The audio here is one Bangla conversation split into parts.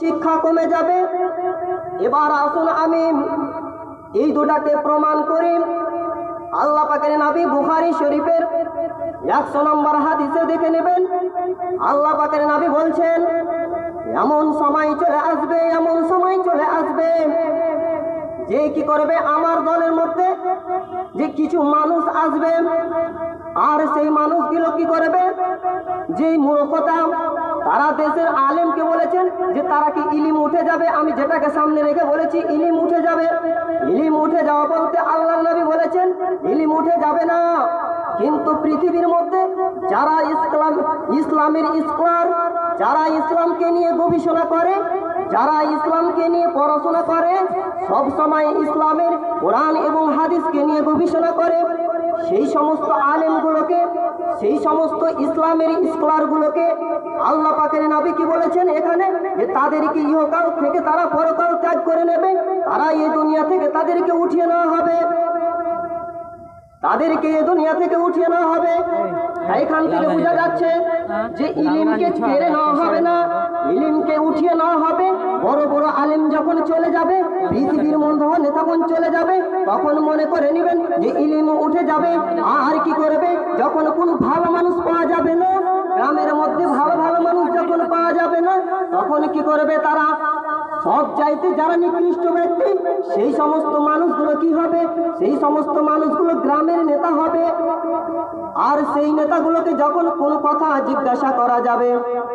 শিক্ষা কমে যাবে। এবার আসুন আমি এই দুটাকে প্রমাণ করি। আল্লাহ পাকের নবী বুখারী শরীফের 100 নম্বর হাদিসে দেখে নেবেন। আল্লাহ পাকের নবী বলছেন, এমন সময় চলে আসবে, এমন সময় চলে আসবে যে কি করবে, আমার দলের মধ্যে যে কিছু মানুষ আসবে, আর সেই মানুষগুলো কি করবে, যে মূর্খতা তারা দেশের আলেমকে বলেছেন যে তারা কি ইলিম উঠে যাবে। আমি যেটাকে সামনে রেখে বলেছি ইলিম উঠে যাবে। ইলিম উঠে যাওয়া বলতে আল্লাহর নবী বলেছেন ইলিম উঠে যাবে না, কিন্তু পৃথিবীর মধ্যে যারা ইসলামের স্কলার, যারা ইসলামকে নিয়ে গবেষণা করে, যারা ইসলামকে নিয়ে পড়াশোনা করে, সব সময় ইসলামের কোরআন এবং হাদিসকে নিয়ে গবেষণা করে, সেই সমস্ত আলেমগুলোকে, সেই সমস্ত ইসলামের স্কলারগুলোকে আল্লাহ পাকের নবী কি বলেছেন এখানে, যে তাদেরকে ইহকাল থেকে তারা পরকাল ত্যাগ করে নেবে, তারা এই দুনিয়া থেকে তাদেরকে উঠিয়ে নেওয়া হবে, তাদেরকে এই দুনিয়া থেকে উঠিয়ে নেওয়া হবে। এখান থেকে বোঝা যাচ্ছে যে ইলিমকে ছেড়ে নেওয়া হবে না, ইলিমকে উঠিয়ে নেওয়া হবে। বড় বড় আলেম যখন চলে যাবে, পৃথিবীর মধ্যে নেতাগণ চলে যাবে, তখন মনে করে নেবেন যে ইলিম উঠে যাবে। আর কি করবে, যখন কোনো ভালো মানুষ পাওয়া যাবে না, গ্রামের মধ্যে ভালো ভালো মানুষ যখন পাওয়া যাবে না, তখন কি করবে তারা, সব চাইতে যারা নিকৃষ্ট ব্যক্তি সেই সমস্ত মানুষগুলো কি হবে, সেই সমস্ত মানুষগুলো গ্রামের নেতা হবে। আর সেই নেতাগুলোকে যখন কোনো কথা জিজ্ঞাসা করা যাবে,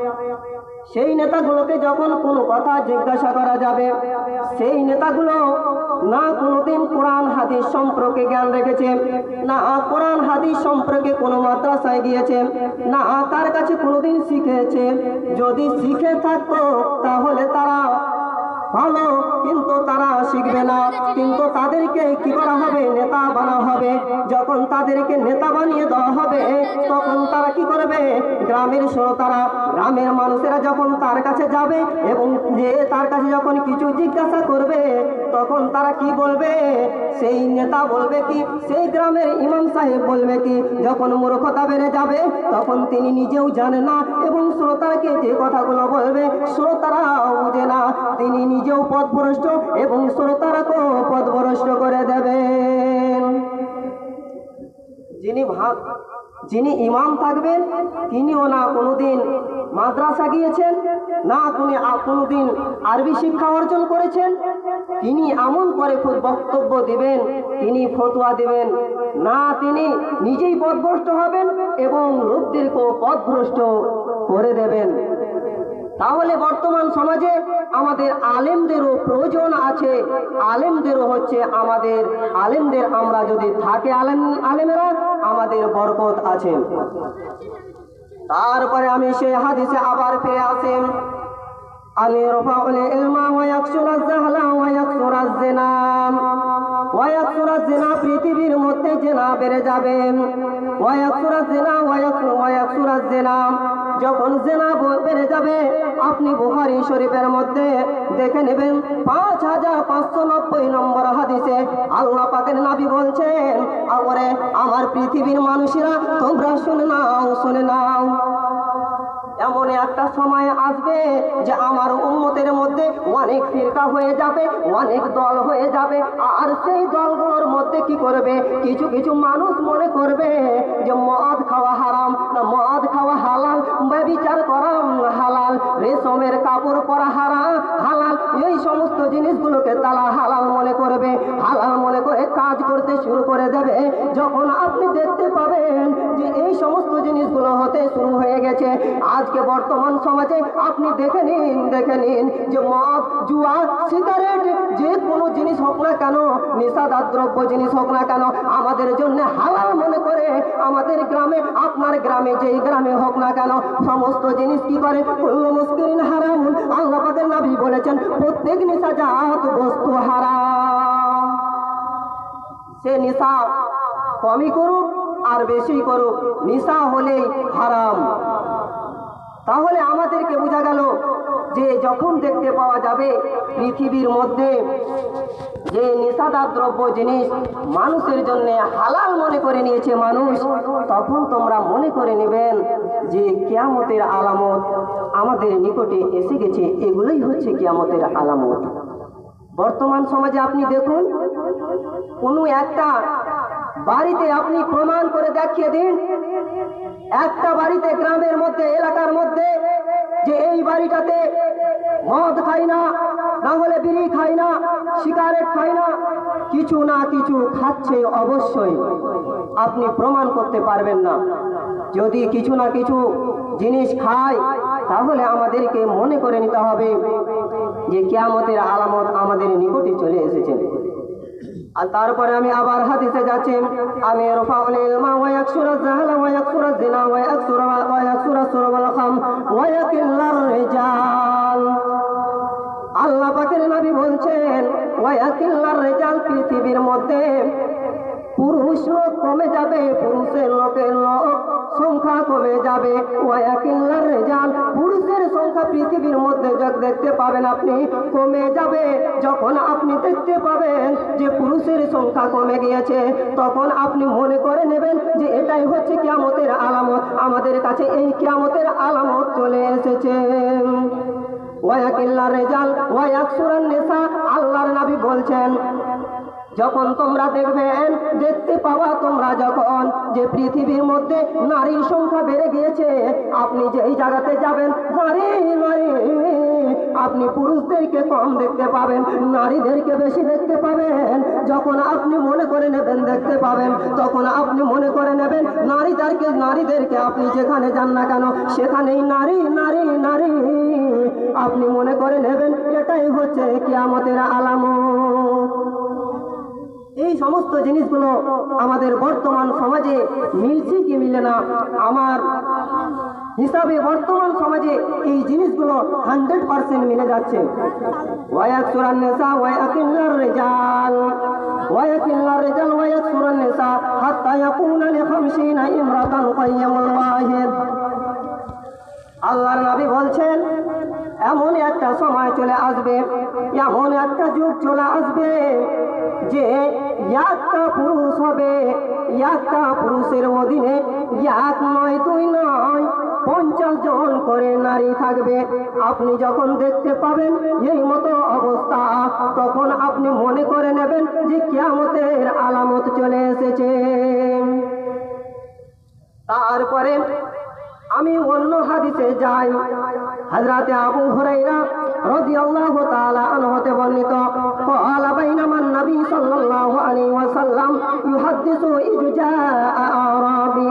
সেই নেতাগুলোকে যখন কোনো কথা জিজ্ঞাসা করা যাবে, সেই নেতাগুলো না কোনোদিন কোরআন হাদিস সম্পর্কে জ্ঞান রেখেছে, না কোরআন হাদিস সম্পর্কে কোনো মাদ্রাসায় গিয়েছে, না তার কাছে কোনোদিন শিখেছে। যদি শিখে থাকতো তাহলে তারা ভালো, কিন্তু তারা শিখবে না, কিন্তু তাদেরকে কি করা হবে, নেতা বানা হবে। যখন তাদেরকে নেতা বানিয়ে দেওয়া হবে, তখন তারা কি করবে, গ্রামের শ্রোতারা, গ্রামের মানুষেরা যখন তার কাছে যাবে এবং যে তার কাছে যখন কিছু জিজ্ঞাসা করবে, তখন তারা কি বলবে, সেই নেতা বলবে কি, সেই গ্রামের ইমাম সাহেব বলবে কি, যখন মূর্খতা বেড়ে যাবে তখন তিনি নিজেও জানে না এবং শ্রোতাকে যে কথাগুলো বলবে শ্রোতারাও বুঝে না, তিনি নিজেও পথভ্রষ্ট এবং শ্রোতারাকেও পথভ্রষ্ট করে দেবেন। যিনি ইমাম থাকবেন তিনিও না কোনোদিন মাদ্রাসা গিয়েছেন, না কোনোদিন আরবি শিক্ষা অর্জন করেছেন, তিনি এমন করে খুব বক্তব্য দিবেন, তিনি ফতোয়া দিবেন না, তিনি নিজেই পথভ্রষ্ট হবেন এবং লোকদেরকেও পথভ্রষ্ট করে দেবেন। তাহলে বর্তমান সমাজে আমাদের আলেমদেরও প্রয়োজন আছে, আলেমদেরও হচ্ছে আমাদের, আলেমদের আমরা যদি থাকে আলেমেরা আমাদের বরকত আছে। তারপরে আমি সেই হাদিসে আবার ফিরে আসেন, আলী রফাউল ইলমা ওয়া ইয়াকসুরাজ জাহলা ওয়া ইয়াকসুরাজ জিনা, ওয়া ইয়াকসুরাজ জিনা, পৃথিবীর মধ্যে জিনা বেড়ে যাবে, ওয়া ইয়াকসুরাজ জিনা ওয়া ইয়াকসুরাজ জিনা, যখন জিনা বেড়ে যাবে, আপনি বুখারী শরীফের মধ্যে দেখে নেবেন 5590 নম্বর হাদিসে আল্লাহ পাকের নবী বলছেন, আগরে আমার পৃথিবীর মানুষেরা তোমরা শুনে নাও, শুনে নাও, এমন একটা সময় আসবে যে আমার উম্মতের মধ্যে অনেক ফিরকা হয়ে যাবে, অনেক দল হয়ে যাবে, আর সেই দলগুলোর মধ্যে কি করবে, কিছু কিছু মানুষ মনে করবে যে মদ খাওয়া হারাম, না মদ খাওয়া হালাল, ব্যভিচার করা হালাল, রেশমের কাপড় পরা হালাল, এই সমস্ত জিনিসগুলোকে তারা হালাল মনে করবে, হালাল মনে করে কাজ করতে শুরু করে দেবে। যখন আপনি দেখতে পাবেন যে এই সমস্ত জিনিসগুলো হতে শুরু হয়ে গেছে, আজকে বর্তমান সমাজে আপনি দেখে নিন যে মদ, জুয়া, সিগারেট, যে কোনো জিনিস হোক না কেন, নেশাদার দ্রব্য জিনিস হোক না কেন, আমাদের জন্য হালাল মনে করে আমাদের গ্রামে, আপনার গ্রামে, যেই গ্রামে হোক না কেন, সমস্ত জিনিস কি করে, কুল্লু মুস্কিরিন হারাম, আল্লাহ পাকের নবী বলেছেন প্রত্যেক নেশাজাত বস্তু হারাম। সে নেশা কমই করুক আর বেশি করুক, নেশা হলেই হারাম। তাহলে আমাদেরকে বোঝা গেল যে যখন দেখতে পাওয়া যাবে পৃথিবীর মধ্যে যে নেশাদার দ্রব্য জিনিস মানুষের জন্য হালাল মনে করে নিয়েছে মানুষ, তখন তোমরা মনে করে নেবেন যে কিয়ামতের আলামত আমাদের নিকটে এসে গেছে, এগুলোই হচ্ছে কিয়ামতের আলামত। বর্তমান সমাজে আপনি দেখুন, কোনো একটা বাড়িতে আপনি প্রমাণ করে দেখিয়ে দিন, একটা বাড়িতে গ্রামের মধ্যে এলাকার মধ্যে যে এই বাড়িটাতে মদ খায় না, না হলে বিড়ি খায় না, সিগারেট খায় না, কিছু না কিছু খাচ্ছে অবশ্যই, আপনি প্রমাণ করতে পারবেন না। যদি কিছু না কিছু জিনিস খায় তাহলে আমাদেরকে মনে করে নিতে হবে যে কিয়ামতের আলামত আমাদের নিকটে চলে এসেছে। আর তারপরে আমি আবার হাদিসে যাচ্ছি, আমি রফাউল ইলমা ওয়া ইয়াকসুরা জাহলা ওয়া ইয়াকসুরা জিনা ওয়া ইয়াকসুরা সুরবাল খাম ওয়া ইয়াকিল্লার রিজাল। আল্লাহ পাকের নবী বলছেন ওয়া ইয়াকিল্লার রিজাল, পৃথিবীর মধ্যে পুরুষ লোক কমে যাবে, পুরুষের লোকের লোক সংখ্যা কমে যাবে। ওয়া ইয়াকিল্লার রিজাল, পুরুষের সংখ্যা পৃথিবীর মধ্যে দেখতে পাবেন আপনি কমে যাবে। যখন আপনি দেখতে পাবেন যে পুরুষের সংখ্যা কমে গিয়েছে, তখন আপনি মনে করে নেবেন যে এটাই হচ্ছে কিয়ামতের আলামত, আমাদের কাছে এই কিয়ামতের আলামত চলে এসেছে। ওয়া ইয়াকিল্লার রিজাল ওয়া ইয়াকসুরান নিসা, আল্লাহর নবী বলছেন যখন তোমরা দেখতে পাওয়া তোমরা যখন যে পৃথিবীর মধ্যে নারীর সংখ্যা বেড়ে গিয়েছে, আপনি যেই জায়গাতে যাবেন নারী নারী, আপনি পুরুষদেরকে কম দেখতে পাবেন, নারীদেরকে বেশি দেখতে পাবেন। যখন আপনি মনে করে নেবেন দেখতে পাবেন, তখন আপনি মনে করে নেবেন নারীদেরকে আপনি যেখানে যান না কেন সেখানেই নারী নারী নারী, আপনি মনে করে নেবেন এটাই হচ্ছে কিয়ামতের আলামত। এই সমস্ত জিনিসগুলো আমাদের বর্তমান সমাজে মিলছে কি মিলে না? আমার হিসাবে বর্তমান সমাজে এই জিনিসগুলো 100% মিলে যাচ্ছে। ওয়া ইয়াকসুরান নিসা ওয়া ইয়াকিল্লার রিজাল ওয়া ইয়াকিল্লার রিজাল ওয়া ইয়াকসুরান নিসা হাত্তা ইয়াকুনা লি 50 ইমরাতান কাইয়ামুল ওয়াহিদ। আল্লাহর নবী বলছেন এমন একটা সময় চলে আসবে, এমন একটা যুগ চলে আসবে যে একটা পুরুষ হবে, একটা পুরুষের অধীনে এক নয় দুই নয় 50 জন করে নারী থাকবে। আপনি যখন দেখতে পাবেন এই মতো অবস্থা, তখন আপনি মনে করে নেবেন যে কিয়ামতের আলামত চলে এসেছে। তারপরে আমি অন্য হাদিসে যাই, হযরতে আবু হুরায়রা রাদিয়াল্লাহু তাআলা আনহু হতে বর্ণিত, قال بينما النبي صلى الله عليه وسلم يحدث إذ جاء أعرابي।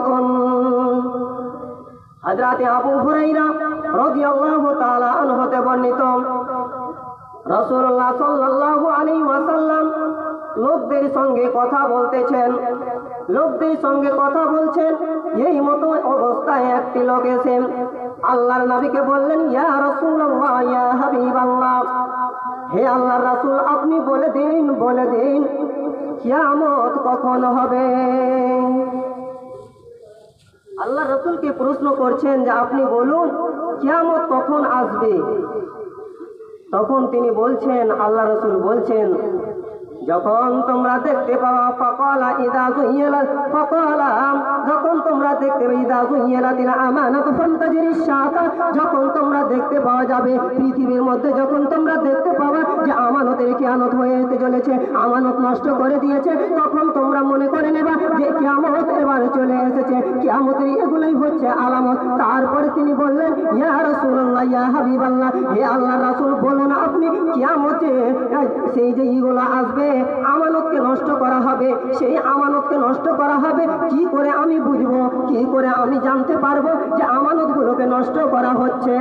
হযরতে আবু হুরায়রা রাদিয়াল্লাহু তাআলা আনহু হতে বর্ণিত, রাসূলুল্লাহ সাল্লাল্লাহু আলাইহি ওয়াসাল্লাম লোকদের সঙ্গে কথা বলতেছেন, লোকদের সঙ্গে কথা বলছেন। এই মতো অবস্থায় একটি লোক এসে আল্লাহর নবীকে বললেন, ইয়া রাসূলুল্লাহ ইয়া হাবিবাল্লাহ, হে আল্লাহর রাসূল আপনি বলে দিন কিয়ামত কখন হবে। আল্লাহ রাসূলকে প্রশ্ন করছেন যে আপনি বলুন কিয়ামত কখন আসবে। তখন তিনি বলছেন, আল্লাহ রাসূল বলছেন যখন তোমরা দেখতে পাওয়া ফাকালা ইদা যুইয়ালা, ফাকালা যখন তোমরা দেখতে পাবে ইদা যুইয়ালাতিল আমানাতু ফান্তাজিরিশ শাতা, যখন তোমরা দেখতে পাওয়া যাবে পৃথিবীর মধ্যে, যখন তোমরা দেখতে পাওয়া যে আমানতের কিয়ামত হয়ে চলেছে, আমানত নষ্ট করে দিয়েছে, তখন তোমরা মনে করে নেবা যে কিয়ামত এবার চলে এসেছে। কিয়ামতের এগুলোই হচ্ছে আলামত। তারপরে তিনি বললেন, ইয়া রাসূলুল্লাহ ইয়া হাবিবাল্লাহ, হে আল্লাহর রাসূল বলুন আপনি কিয়ামতে সেই যে ইগুলো আসবে, আমানতকে নষ্ট করা হবে, সেই আমানতকে নষ্ট করা হবে কি করে আমি বুঝবো, কি করে আমি জানতে পারবো যে আমানতগুলোকে নষ্ট করা হচ্ছে।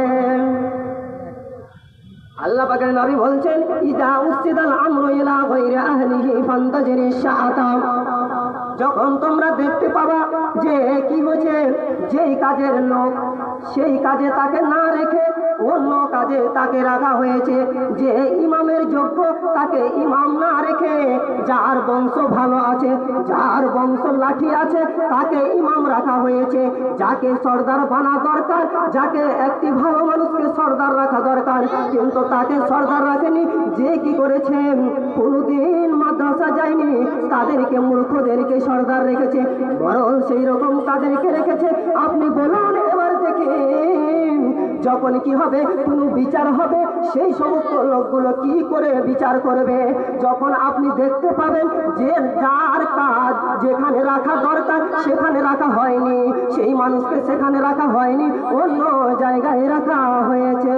আল্লাহ পাকের নবী বলছেন, ইদা উসিদাল আমরু ইলা গায়রি আহলিহি ফান্তাজিরিশ শাআতা, যখন তোমরা দেখতে পাবা যে কি হচ্ছে, যেই কাজের লোক সেই কাজে তাকে না রেখে অন্য কাজে তাকে রাখা হয়েছে, যে ইমামের যোগ্য তাকে ইমাম না রেখে যার বংশ ভালো আছে, যার বংশ লাঠি আছে তাকে ইমাম রাখা হয়েছে, যাকে সর্দার বানা দরকার, যাকে একটি ভালো মানুষকে সর্দার রাখা দরকার কিন্তু তাকে সর্দার রাখেনি, যে কি করেছে কোনদিন মাদ্রাসা যায়নি তাদেরকে মূর্খদেরকে সর্দার রেখেছে, বরং সেই রকম তাদেরকে রেখেছে। আপনি বলুন এবার দেখে যখন কি হবে, কোনো বিচার হবে, সেই সমস্ত লোকগুলো কি করে বিচার করবে? যখন আপনি দেখতে পাবেন যে যার কাজ যেখানে রাখা দরকার সেখানে রাখা হয়নি, সেই মানুষকে সেখানে রাখা হয়নি, অন্য জায়গায় রাখা হয়েছে,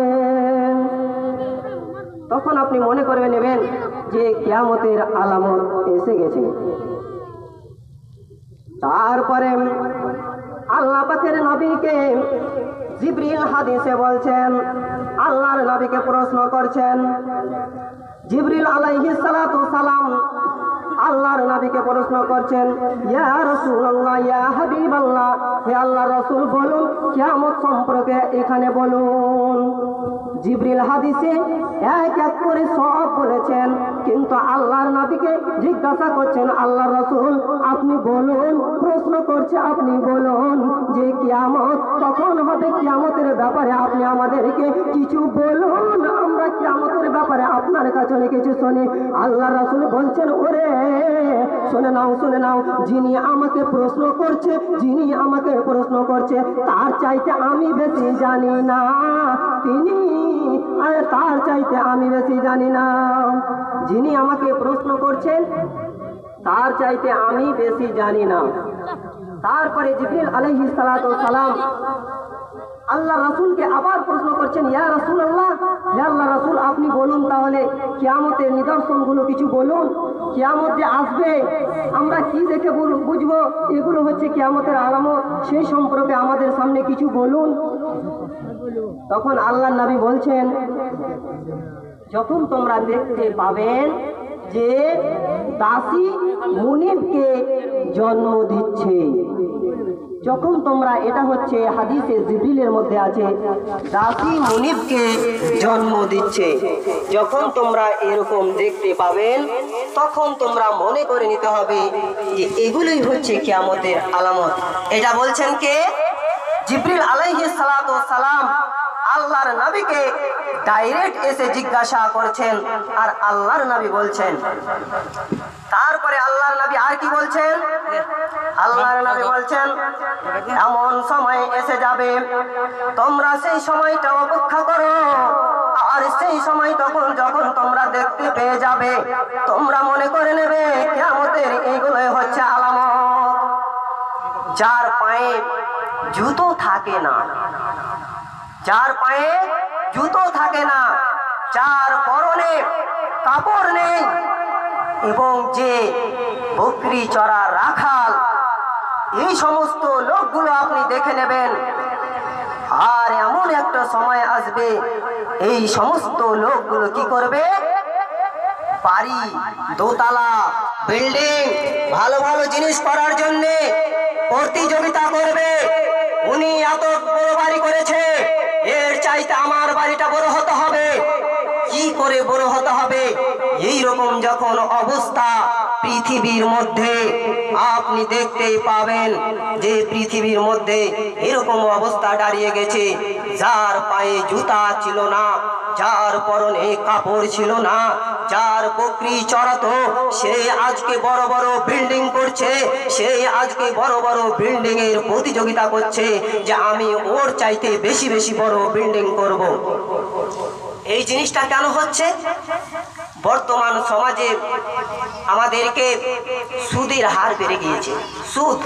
তখন আপনি মনে করে নেবেন যে কিয়ামতের আলামত এসে গেছে। তারপরে আল্লাহ পাকের নবীকে জিবরিল হাদিসে বলছেন, আল্লাহর নবীকে প্রশ্ন করছেন, জিবরিল আলাইহিস সালাতু সালাম আল্লাহর নবীকে প্রশ্ন করছেন, ইয়া রাসূলুল্লাহ, ইয়া হাবিবাল্লাহ, হে আল্লাহর রাসূল বলুন কিয়ামত সম্পর্কে এখানে বলুন। জিবরিল হাদিসে এক এক করে সব বলেছেন, কিন্তু আল্লাহর নবীকে জিজ্ঞাসা করছেন, আল্লাহর রাসূল আপনি বলুন, প্রশ্ন করছে আপনি বলুন যে কিয়ামত কখন হবে, কিয়ামতের ব্যাপারে আপনি আমাদেরকে কিছু বলুন, আমরা কিয়ামতের ব্যাপারে আপনার কাছে কিছু শুনি। আল্লাহর রাসূল বলছেন, ওরে শুনে নাও, শুনে নাও, যিনি আমাকে প্রশ্ন করছে, যিনি আমাকে প্রশ্ন করছে তার চাইতে আমি বেশি জানি না, তিনি তার চাইতে আমি বেশি জানি না, যিনি আমাকে প্রশ্ন করছেন তার চাইতে আমি বেশি জানি না। তারপরে জিবরিল আলাইহিস সালাতু সালাম আল্লাহ রাসূলকে আবার প্রশ্ন করছেন, ইয়া রাসূলুল্লাহ, হে আল্লাহ রাসূল আপনি বলুন তাহলে কিয়ামতের নিদর্শনগুলো কিছু বলুন, কিয়ামত যে আসবে আমরা কি দেখে বুঝবো এগুলো হচ্ছে কিয়ামতের আলামত, সেই সম্পর্কে আমাদের সামনে কিছু বলুন। তখন আল্লাহর নবী বলছেন, যখন তোমরা দেখতে পাবেন যে দাসী মুনিবকে জন্ম দিচ্ছে, যখন তোমরা, এটা হচ্ছে হাদিসে জিবরিলের মধ্যে আছে, দাসী মুনিবকে জন্ম দিচ্ছে, যখন তোমরা এরকম দেখতে পাবেন তখন তোমরা মনে করে নিতে হবে যে এগুলোই হচ্ছে কিয়ামতের আলামত। এটা বলছেন কে? জিবরিল আলাইহিস সালাতু সালাম আল্লাহর নবীকে ডাইরেক্ট এসে জিজ্ঞাসা করছেন, আর আল্লাহর নবী বলছেন। তারপরে আল্লাহর নবী আর কি বলছেন? আল্লাহর নবী বলছেন, এমন সময় এসে যাবে তোমরা সেই সময়টা অপেক্ষা করো, আর সেই সময় তখন যখন তোমরা দেখতে পেয়ে যাবে তোমরা মনে করে নেবে কিয়ামতের এইগুলোই হচ্ছে আলামত। যার পায়ে জুতো থাকে না, যার পায়ে জুতো থাকে না, যার পরনে কাপড় নেই, এবং যে বকরি চড়া রাখাল, এই সমস্ত লোকগুলো আপনি দেখে নেবেন। আর এমন একটা সময় আসবে এই সমস্ত লোকগুলো কি করবে? বাড়ি, দোতলা, বিল্ডিং, ভালো ভালো জিনিস করার জন্য প্রতিযোগিতা করবে। উনি এত বড় বাড়ি করেছে, এর চাইতে আমার বাড়িটা বড় হতে হবে, কি করে বড় হতে হবে? এই রকম যখন অবস্থা পৃথিবীর মধ্যে আপনি দেখতেই পাবেন যে পৃথিবীর মধ্যে এরকম অবস্থা দাঁড়িয়ে গেছে, যার পায়ে জুতা ছিল না, যার পরনে কাপড় ছিল না, যার বকরি চড়াতো, সে আজকে বড় বড় বিল্ডিং করছে, সে আজকে বড় বড় বিল্ডিং এর প্রতিযোগিতা করছে যে আমি ওর চাইতে বেশি বেশি বড় বিল্ডিং করব। এই জিনিসটা কেন হচ্ছে? বর্তমান সমাজে আমাদেরকে সুদের হার বেড়ে গিয়েছে। সুদ,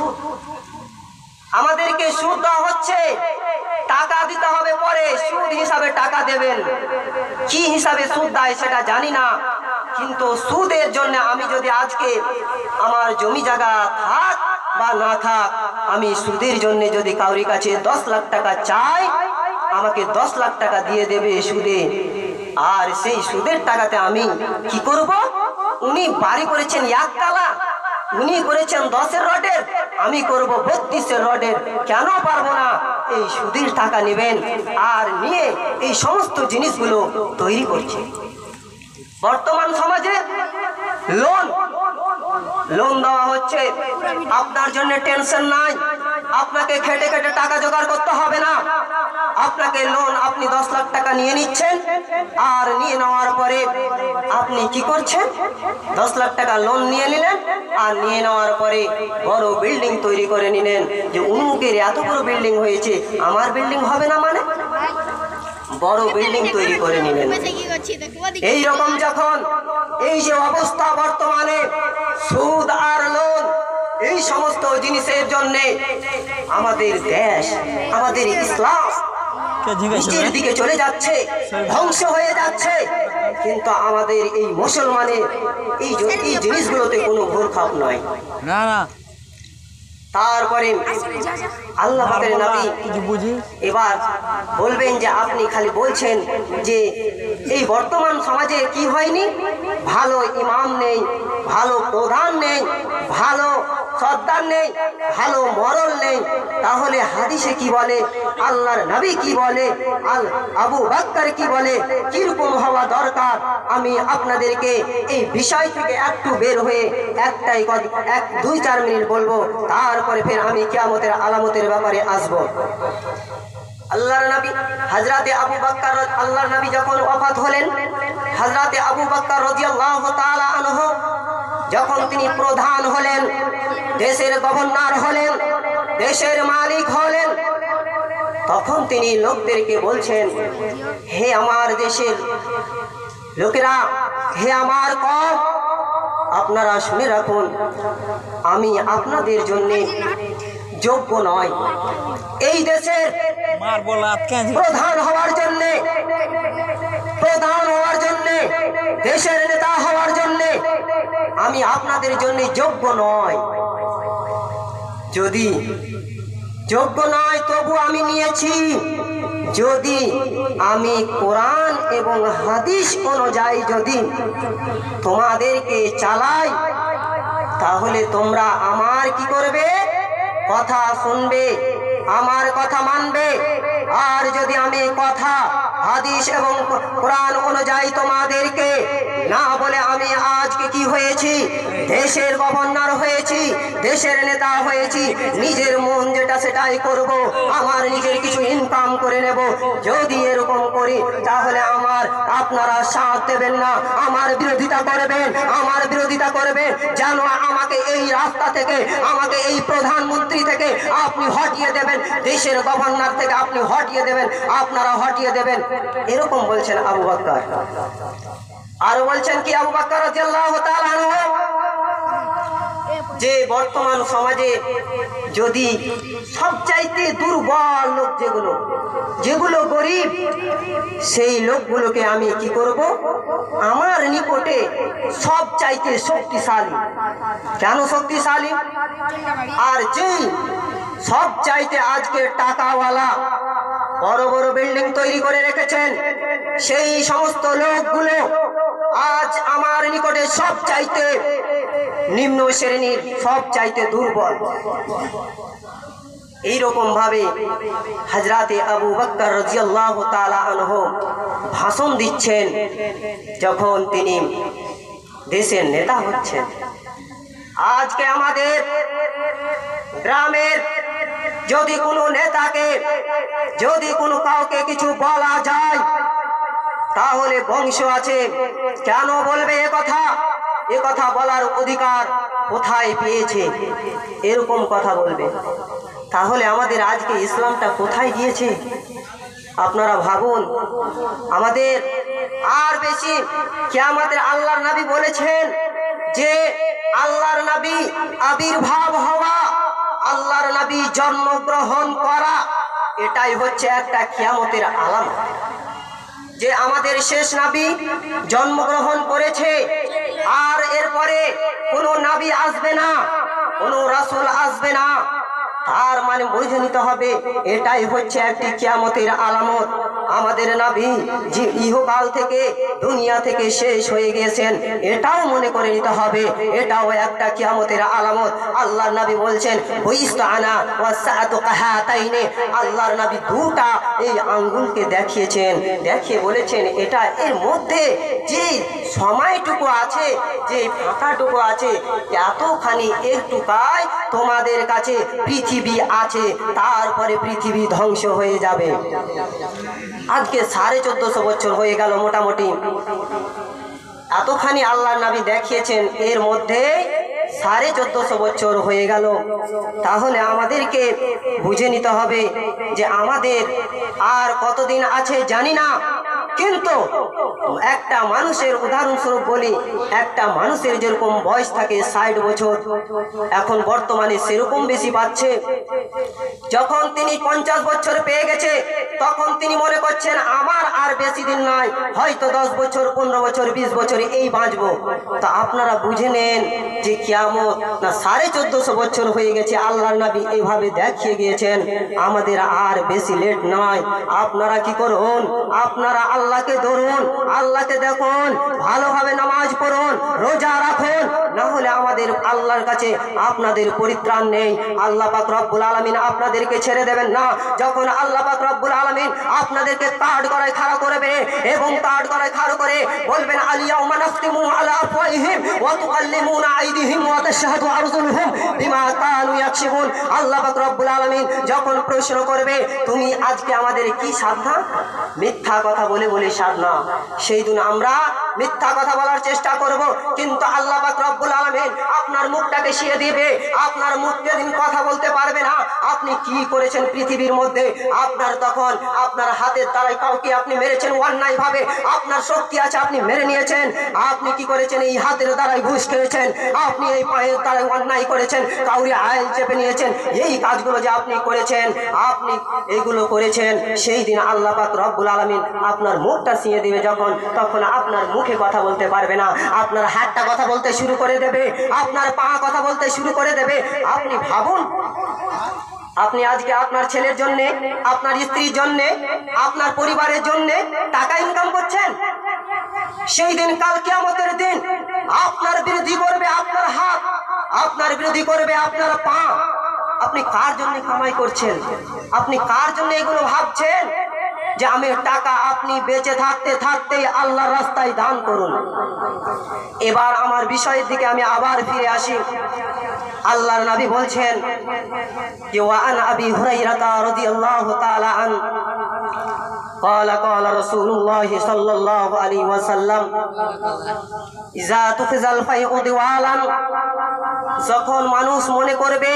আমাদেরকে সুদ দেওয়া হচ্ছে, টাকা দিতে হবে, পরে সুদ হিসাবে টাকা দেবেন। কি হিসাবে সুদ দেয় সেটা জানি না, কিন্তু সুদের জন্য আমি যদি আজকে আমার জমি জায়গা থাক বা না থাক, আমি সুদের জন্য যদি কাউরি কাছে 10 লাখ টাকা চাই, আমাকে 10 লাখ টাকা দিয়ে দেবে সুদে। আর সেই সুদের টাকাতে আমি কি করব? উনি বাড়ি করেছেন 1 তালা, উনি করেছেন 10-এর রডের, আমি করব 32-এর রডের। কেন পারবো না? এই সুদের টাকা নেবেন আর নিয়ে এই সমস্ত জিনিসগুলো তৈরি করছে। বর্তমান সমাজে লোন দেওয়া হচ্ছে, আপনার জন্য টেনশন নাই, আপনাকে খেটে খেটে টাকা জোগাড় করতে হবে না। আপনাকে লোন, আপনি 10 লাখ টাকা নিয়ে নিচ্ছেন, আর নিয়ে নেওয়ার পরে আপনি কি করছেন? 10 লাখ টাকা লোন নিয়ে নিলেন, আর নিয়ে নেওয়ার পরে বড় বিল্ডিং তৈরি করে নিলেন যে উমুকের এত বড় বিল্ডিং হয়েছে, আমার বিল্ডিং হবে না মানে? বড় বিল্ডিং তৈরি করে নিলেন। এই রকম যখন এই যে অবস্থা বর্তমানে সুদ আর লোন এই সমস্ত জিনিসের জন্য আমাদের দেশ, আমাদের ইসলাম নিচের দিকে চলে যাচ্ছে, ধ্বংস হয়ে যাচ্ছে, কিন্তু আমাদের এই মুসলমানের এই জিনিসগুলোতে কোনো ভুলখাপ নয়। না না, তারপরে আল্লাহ পাকের নবী এবার বলবেন যে আপনি খালি বলছেন যে এই বর্তমান সমাজে কি হয়নি, ভালো ইমাম নেই, ভালো প্রধান নেই, ভালো সর্দার নেই, ভালো মরল নেই, তাহলে হাদিসে কি বলে, আল্লাহর নবী কি বলে, আবু বকর কি বলে, কিরকম হওয়া দরকার, আমি আপনাদেরকে এই বিষয় থেকে একটু বের হয়ে একটাই এক 2-4 মিনিট বলবো, তারপরে ফের আমি কিয়ামতের আলামতের ব্যাপারে আসবো। আল্লাহর নবী হযরতে আবু বকর, আল্লাহর নবী যখন ওফাত হলেন, হযরতে আবু বকর রাদিয়াল্লাহু তাআলা আনহু যখন তিনি প্রধান হলেন, দেশের গভর্নর হলেন, দেশের মালিক হলেন, তখন তিনি লোকদেরকে বলছেন, হে আমার দেশের লোকেরা, হে আমার কওম, আপনারা শুনে রাখুন, আমি আপনাদের জন্য যোগ্য নয়। এই দেশের প্রধান হওয়ার জন্য, দেশের নেতা হওয়ার জন্য আমি আপনাদের জন্য যোগ্য নয়। যদি যোগ্য নয় তবু আমি নিয়েছি, যদি আমি কোরআন এবং হাদিস অনুযায়ী যদি তোমাদেরকে চালাই, তাহলে তোমরা আমার কি করবে, কথা শুনবে, আমার কথা মানবে। আর যদি আমি কথা হাদিস এবং কোরআন অনুযায়ী তোমাদেরকে না বলে আমি আজকে কি হয়েছি, দেশের গভর্নর হয়েছি, দেশের নেতা হয়েছি, নিজের মন যেটা সেটাই করব, আমার নিজের কিছু ইনকাম করে নেব, যদি এরকম করি তাহলে আপনারা সাথ দেবেন না, আমার বিরোধিতা করবেন, আমার বিরোধিতা করবেন, যেন আমাকে এই রাস্তা থেকে, আমাকে এই প্রধানমন্ত্রী থেকে আপনি হটিয়ে দেবেন, দেশের গভর্নর থেকে আপনি হটিয়ে দেবেন, আপনারা হটিয়ে দেবেন। এরকম বলছেন আবু বকর। আর বলছেন কি আবু বকর রাদিয়াল্লাহু তাআলা আনহু, যে বর্তমান সমাজে যদি সবচাইতে দুর্বল লোক যেগুলো গরিব, সেই লোকগুলোকে আমি কি করব, আমার নিকটে সবচাইতে শক্তিশালী। কেন শক্তিশালী? আর যেই সবচাইতে আজকে টাকাওয়ালা বড় বড় বিল্ডিং তৈরি করে রেখেছেন, সেই সমস্ত লোকগুলো আজ আমার নিকটে সবচাইতে নিম্ন শ্রেণীর, সবচাইতে দুর্বল। এইরকম ভাবে হযরতে আবু বকর রাদিয়াল্লাহু তাআলা আনহু ভাষণ দিচ্ছেন যখন তিনি দেশের নেতা হচ্ছেন। আজকে আমাদের গ্রামের যদি কোনো নেতাকে, যদি কোনো কাউকে কিছু বলা যায়, তাহলে বংশ আছে, কেন বলবে এ কথা বলার অধিকার কোথায় পেয়েছে, এরকম কথা বলবে। তাহলে আমাদের আজকে ইসলামটা কোথায় গিয়েছে আপনারা ভাবুন। আমাদের আর বেশি কিয়ামতের আল্লাহর নবী বলেছেন যে আল্লাহর নবী আবির্ভাব হওয়া, আল্লাহর নবী জন্মগ্রহণ করা, এটাই হচ্ছে একটা কিয়ামতের আলামত, যে আমাদের শেষ নবী জন্মগ্রহণ করেছে, আর এরপরে কোনো নবী আসবে না, কোনো রাসূল আসবে না। তার মানে বুঝে নিতে হবে এটাই হচ্ছে একটি কিয়ামতের আলামত। আমাদের নবী যে ইহকাল থেকে, দুনিয়া থেকে শেষ হয়ে গিয়েছেন, এটাও মনে করে নিতে হবে, এটাও একটা কিয়ামতের আলামত। আল্লাহর নবী বলছেন বুইস্তানা ওয়াসাআতু কাহাতাইনে, আল্লাহর নবী দুটা এই আঙ্গুলকে দেখিয়েছেন, দেখিয়ে বলেছেন এটা এর মধ্যে যে সময়টুকু আছে, যে ফাঁকাটুকু আছে, এতখানি একটুকায় তোমাদের কাছে পৃথিবী আছে, তারপরে পৃথিবী ধ্বংস হয়ে যাবে। আজকে 1450 বছর হয়ে গেল মোটামুটি, এতখানি আল্লাহর নবী দেখিয়েছেন, এর মধ্যে 1450 বছর হয়ে গেল। তাহলে আমাদেরকে বুঝে নিতে হবে যে আমাদের আর কতদিন আছে জানি না, কিন্তু একটা মানুষের উদাহরণস্বরূপ বলি, একটা মানুষের যেরকম বয়স থাকে 60 বছর, এখন বর্তমানে সেরকম বেশি পাচ্ছে। যখন তিনি 50 বছর পেয়ে গেছে, তখন তিনি মনে করছেন আমার আর বেশি দিন নাই, হয়তো 10 বছর, 15 বছর, 20 বছর এই বাঁচবো। তা আপনারা বুঝে নেন যে কিয়ামত না 1450 বছর হয়ে গেছে। আল্লাহর নবী এইভাবে দেখিয়ে গিয়েছেন আমাদের আর বেশি লেট নয়। আপনারা কি করুন, আপনারা আল্লাহকে ধরুন, আল্লাহকে দেখুন, ভালোভাবে নামাজ পড়ুন, রোজা রাখুন, না হলে আমাদের আল্লাহর কাছে আপনাদের পরিত্রাণ নেই। আল্লাহ পাক রব্বুল আলামিন আপনাদেরকে ছেড়ে দেবেন না। যখন আল্লাহ পাক রব্বুল আলামিন আপনাদেরকে কাঠ গড়ায় খাড়া করবে এবং কাঠ গড়ায় খাড়া করে বলবেন আল-ইয়াউমা নাখতিমু আলা আফওয়াহিহিম ওয়া তুকাল্লিমুনা আইদিহিম ওয়া তাশহাদু আরজুলুহুম বিমা কানু ইয়াকসিবুন। আল্লাহ পাক রব্বুল আলামিন যখন প্রশ্ন করবে তুমি আজকে আমাদের কি সাধনা, মিথ্যা কথা বলে বলে সাধনা, সেই দিন আমরা মিথ্যা কথা বলার চেষ্টা করব, কিন্তু আল্লাহ পাক রব্বুল আলামিন আপনার মুখটাকে শিয়ে দিবে, আপনার মুখ যেদিন কথা বলতে পারবে না আপনি কি করেছেন পৃথিবীর মধ্যে। আপনার তখন আপনার হাতের দ্বারাই কাউকে আপনি মেরেছেন অন্যায় ভাবে, আপনার শক্তি আছে আপনি মেরে নিয়েছেন, আপনি কি করেছেন এই হাতের দ্বারাই ঘুষ খেয়েছেন, আপনি এই পায়ের দ্বারাই অন্যায় করেছেন, কাউরি আইল চেপে নিয়েছেন, এই কাজগুলো যে আপনি করেছেন, আপনি এইগুলো করেছেন, সেই দিন আল্লাহ পাক রব্বুল আলামিন আপনার মুখটা ছিঁড়ে দিবে যখন, তখন আপনার মুখে কথা বলতে পারবে না, আপনার হাতটা কথা বলতে শুরু করে দেবে, আপনার পা কথা বলতে শুরু করে দেবে। আপনি ভাবুন, আপনি আজকে আপনার ছেলের জন্য, আপনার স্ত্রীর জন্য, আপনার পরিবারের জন্য টাকা ইনকাম করছেন, সেই দিন কাল কিয়ামতের দিন আপনার বিরোধী করবে আপনার হাত, আপনার বিরোধী করবে আপনার পা। আপনি কার জন্য কামাই করছেন, আপনি কার জন্য এগুলো ভাবছেন যে আমি টাকা আপনি বেঁচে থাকতে থাকতেই আল্লাহর রাস্তায় দান করুন। এবার আমার বিষয়ের দিকে আমি আবার ফিরে আসি। আল্লাহর নবী বলছেন যে ওয়ান আবি হুরায়রা রাদিয়াল্লাহু তাআলা আন قال قال رسول الله صلى الله عليه وسلم إذا تخذ الفيء دوالا, যখন মানুষ মনে করবে,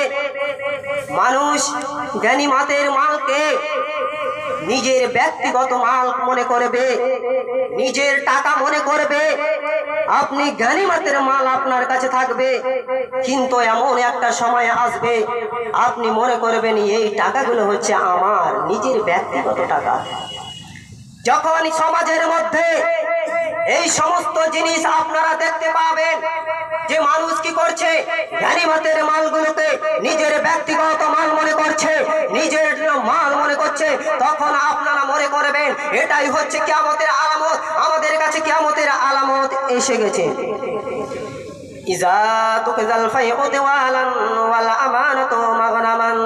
মানুষ গনিমতের মালকে নিজের ব্যক্তিগত মাল মনে করবে, নিজের টাকা মনে করবে, আপনি গনিমতের মাল আপনার কাছে থাকবে, কিন্তু এমন একটা সময় আসবে আপনি মনে করবেন এই টাকাগুলো হচ্ছে আমার নিজের ব্যক্তিগত টাকা। যখন সমাজের মধ্যে এই সমস্ত জিনিস আপনারা দেখতে পাবেন যে মানুষ কি করছে, গনিমতের মালগুলোকে নিজের ব্যক্তিগত মাল মনে করছে, নিজের মাল মনে করছে, তখন আপনারা মনে করবেন এটাই হচ্ছে কিয়ামতের আলামত, আমাদের কাছে কিয়ামতের আলামত এসে গেছে। ইযা তুকযাল ফাইউ দিওয়ালান ওয়াল আমানাতু মাগনামান,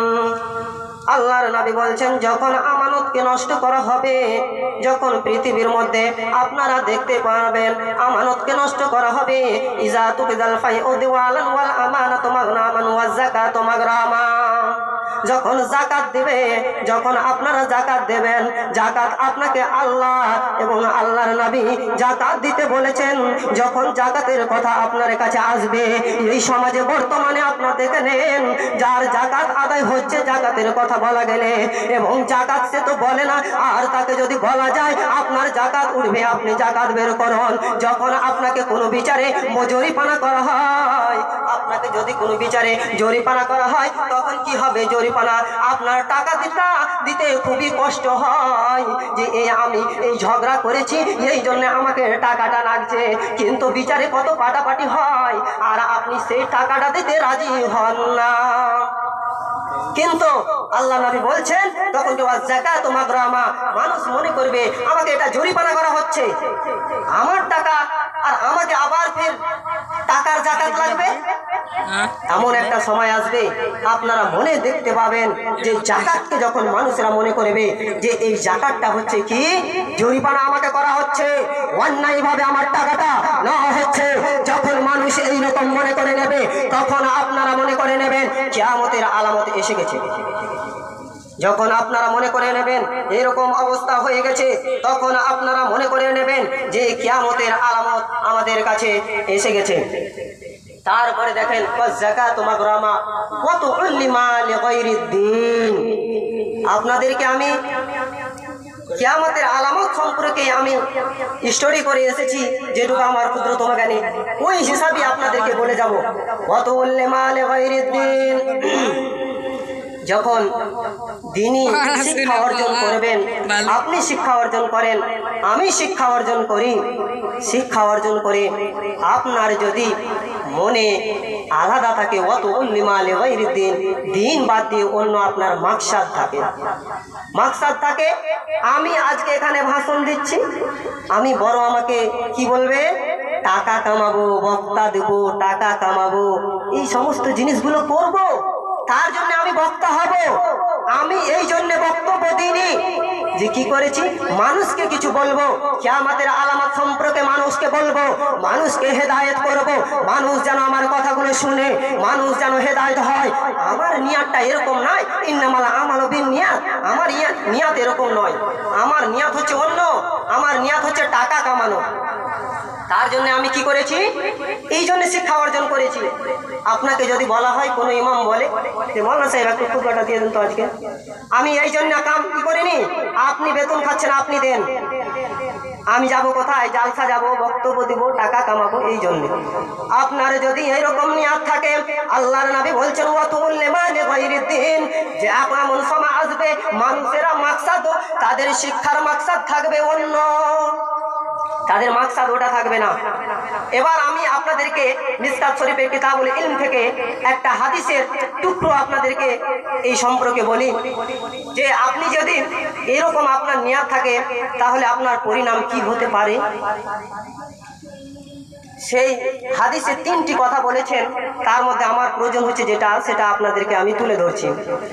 আল্লাহর নবী বলছেন যখন আমানতকে নষ্ট করা হবে, যখন পৃথিবীর মধ্যে আপনারা দেখতে পাবেন আমানতকে নষ্ট করা হবে, ইযা তুকযাল ফাইউ দিওয়ালান ওয়াল আমানাতু মাগনামান ওয়াজ যাকাতু মাগরামা, যখন যাকাত দিবে, যখন আপনারা যাকাত দেবেন, যাকাত আপনাকে আল্লাহ এবং আল্লাহর নবী যাকাত দিতে বলেছেন, যখন যাকাতের কথা আপনার কাছে আসবে, এই সমাজে বর্তমানে আপনারা দেখে নেন যার যাকাত আদায় হচ্ছে, যাকাতের কথা বলা গেলে এবং যাকাত সে তো বলে না, আর তাকে যদি বলা যায় আপনার যাকাত উঠবে, আপনি যাকাত বের করুন। যখন আপনাকে কোনো বিচারে জরিমানা করা হয়, আপনাকে যদি কোনো বিচারে জরিমানা করা হয়, তখন কি হবে, জরিমানা আপনার টাকা দিতে খুবই কষ্ট হয় যে আমি এই ঝগড়া করেছি এই জন্য আমাকে টাকাটা লাগছে, কিন্তু বিচারে কত পাটাপাটি হয় আর আপনি সেই টাকাটা দিতে রাজি হন না। কিন্তু আল্লাহ নবী বলছেন তখন যাকাত মাগরামা, মানুষ মনে করবে আমাকে এটা জরিমানা করা হচ্ছে, আমার টাকা আর আমাকে আবার ফের টাকার যাকাত লাগবে। এমন একটা সময় আসবে আপনারা মনে দেখতে পাবেন যে যাকাতকে যখন মানুষরা মনে করবে যে এই যাকাতটা হচ্ছে কি জরিমানা আমাকে করা হচ্ছে, অন্যায়ভাবে আমার টাকাটা নেওয়া হচ্ছে, যখন মানুষ এইরকম মনে করে নেবে তখন আপনারা মনে করে নেবেন কিয়ামতের আলামত এসে গেছে। যখন আপনারা মনে করে নেবেন এরকম অবস্থা হয়ে গেছে, তখন আপনারা মনে করে নেবেন যে কিয়ামতের আলামত আমাদের কাছে এসে গেছে। তারপরে দেখেন যাকাত মাগরামা ওয়া তুল্লিমা লিগাইরিদ্দিন। আপনাদেরকে আমি কিয়ামতের আলামত সম্পর্কে আমি স্টোরি করে এসেছি, যেটুকু আমার ক্ষুদ্রতম জ্ঞানে ওই হিসাবে আপনাদেরকে বলে যাব। ওয়া তুল্লিমা লিগাইরিদ্দিন, যখন দিনই শিক্ষা অর্জন করবেন, আপনি শিক্ষা অর্জন করেন, আমি শিক্ষা অর্জন করি, শিক্ষা অর্জন করে আপনার যদি মনে আলাদা থাকে অত উল্লিমা লিগাইরিদ্দিন, দিন বাদ দিয়ে অন্য আপনার মাকসাদ থাকে, মাকসাদ থাকে আমি আজকে এখানে ভাষণ দিচ্ছি, আমি বড় আমাকে কি বলবে, টাকা কামাবো, বক্তা দেবো, টাকা কামাবো, এই সমস্ত জিনিসগুলো করব, তার জন্য আমি বক্তা হব। আমি এই জন্য বক্তব্য দিইনি যে কি করেছি, মানুষকে কিছু বলবো, কিয়ামতের আলামত সম্পর্কে মানুষকে বলবো, মানুষকে হেদায়েত করব, মানুষ যেন আমার কথাগুলো শুনে, মানুষ যেন হেদায়েত হয়। আমার নিয়াতটা এরকম নয়, ইন্নামাল আমালু বিন্নিয়াত, আমার নিয়াত এরকম নয়, আমার নিয়াত হচ্ছে অন্য, আমার নিয়াত হচ্ছে টাকা কামানো। তার জন্য আমি কি করেছি, এই জন্য শিক্ষা অর্জন করেছি। আপনাকে যদি বলা হয়, কোনো ইমাম বলে যে মৌলানা সাহেব একটু খুতবাটা দিয়ে দেন তো আজকে, আমি এই জন্য কাম কি করিনি, আপনি বেতন খাচ্ছেন আপনি দেন, আমি যাব কোথায়, জালসা যাব, বক্তব্য দিব, টাকা কামাবো, এই জন্য। আপনার যদি এইরকম নিয়াত থাকে, আল্লাহর নবী বলছেন ওয়া তুল্লিমা লিগাইরিদ্দিন, যে এমন সময় আসবে মানুষেরা মাকসাদ, তাদের শিক্ষার মাকসাদ থাকবে অন্য, তাদের মাকসাদ ওটা থাকবে না। এবার আমি আপনাদেরকে মিসকাত শরীফের কিতাবুল ইলম থেকে একটা হাদিসের টুকরো আপনাদেরকে এই সম্পর্কে বলি, যে আপনি যদি এরকম আপনার নিয়াত থাকে, তাহলে আপনার পরিণাম কি হতে পারে। সেই হাদিসে 3টি কথা বলেছেন, তার মধ্যে আমার প্রয়োজন হচ্ছে যেটা, সেটা আপনাদেরকে আমি তুলে ধরছি।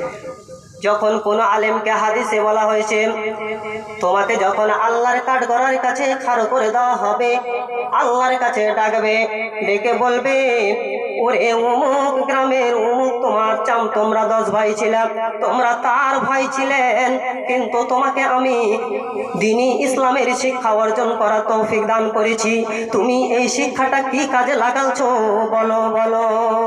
যখন কোনো আলেমকে হাদিসে বলা হয়েছে, তোমাকে যখন আল্লাহর কাঠগড়ার কাছে খাড়া করে দেওয়া হবে, আল্লাহর কাছে ডাকবে, ডেকে বলবে, ওরে অমুক গ্রামের অমুক তোমার তোমরা 10 ভাই ছিলেন, তোমরা তার ভাই ছিলেন, কিন্তু তোমাকে আমি দ্বীনি ইসলামের শিক্ষা অর্জন করার তৌফিক দান করেছি, তুমি এই শিক্ষাটা কি কাজে লাগালছো বলো বলো।